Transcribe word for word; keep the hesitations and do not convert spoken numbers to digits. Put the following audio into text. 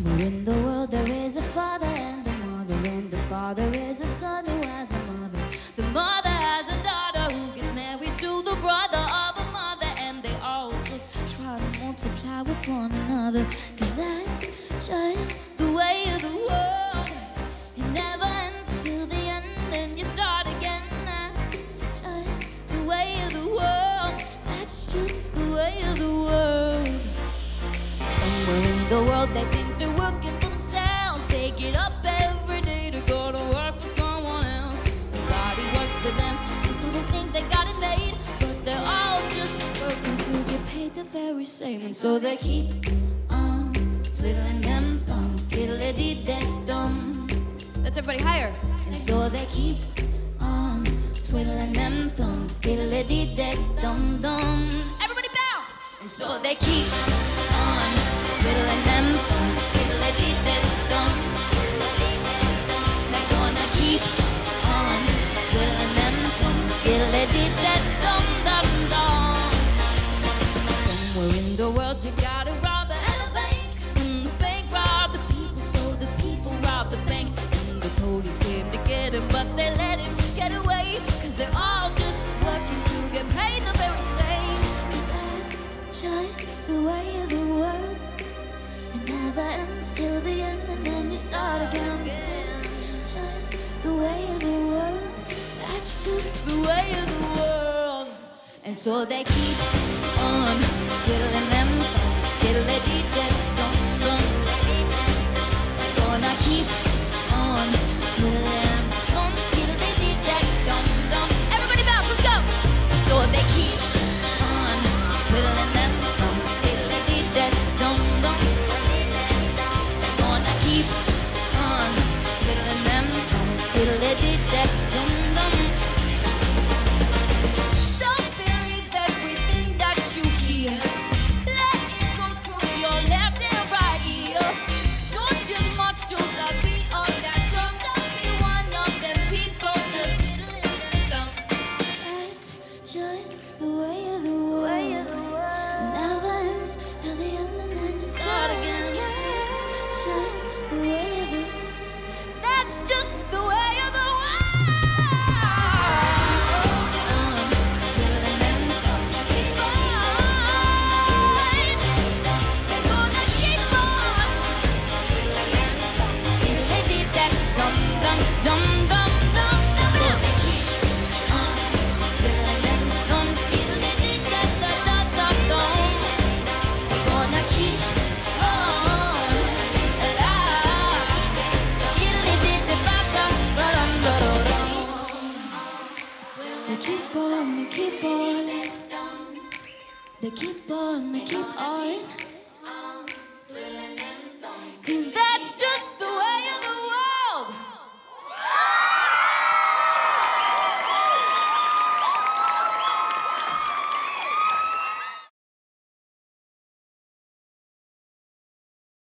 Somewhere in the world there is a father and a mother, and the father is a son who has a mother. The mother has a daughter who gets married to the brother of a mother, and they all just try to multiply with one another. Cause that's just the way of the world. It never ends till the end, then you start again. That's just the way of the world. That's just the way of the world. Somewhere in the world they think they're working for themselves. They get up every day to go to work for someone else. Somebody works for them, and so they think they got it made. But they're all just working to get paid the very same. And so they keep on twiddling them thumbs, skiddly-dee-dee-dum. That's everybody higher. And so they keep on twiddling them thumbs, skiddly-dee-dee-dum-dum. Everybody bounce! And so they keep on twiddling them thumbs, skiddly-dee-dee-dum. They're gonna keep on twiddling them thumbs, skiddly-dee-dee-dum-dum-dum. Somewhere in the world you gotta rob a bank, and the bank robbed the people, so the people robbed the bank. And the police came to get him, but they let him get away. Cause they're all just working to get paid the very same. Cause that's just the way of the world. It never ends till the end, and then you start again. That's just the way of the world. That's just the way of the world. And so they keep on twiddling them thumbs, skiddly-dee-dee-dum-dum. Gonna keep on twiddling them thumbs, skiddly-dee-dee-dum-dum. Everybody bounce, let's go! So they keep on twiddling them thumbs, skiddly-dee-dee-dum-dum. Gonna keep on twiddling them thumbs, skiddly-dee-dee-dum-dum. Don't believe everything that you hear. Let it go through your left and right ear. Don't just march to the beat of that drum. Don't be one of them people just fiddling their thumb. That's just the way of the world. Never ends till the end, and then you start again. That's just the way of the. That's just the way of the world. Twiddling them thumbs, keep on. They're gonna keep on. Twiddling them thumbs, skiddly-dee-dee-dum-dum-dum-dum-dum. So they keep on twiddling them thumbs, skiddly-dee-dee-dum-dum-dum-dum. They're gonna keep on alive. Skiddly-dee-dee-bum-dum-ba-dum-da-dum-dum. They keep on, they keep on. They keep on, they keep on.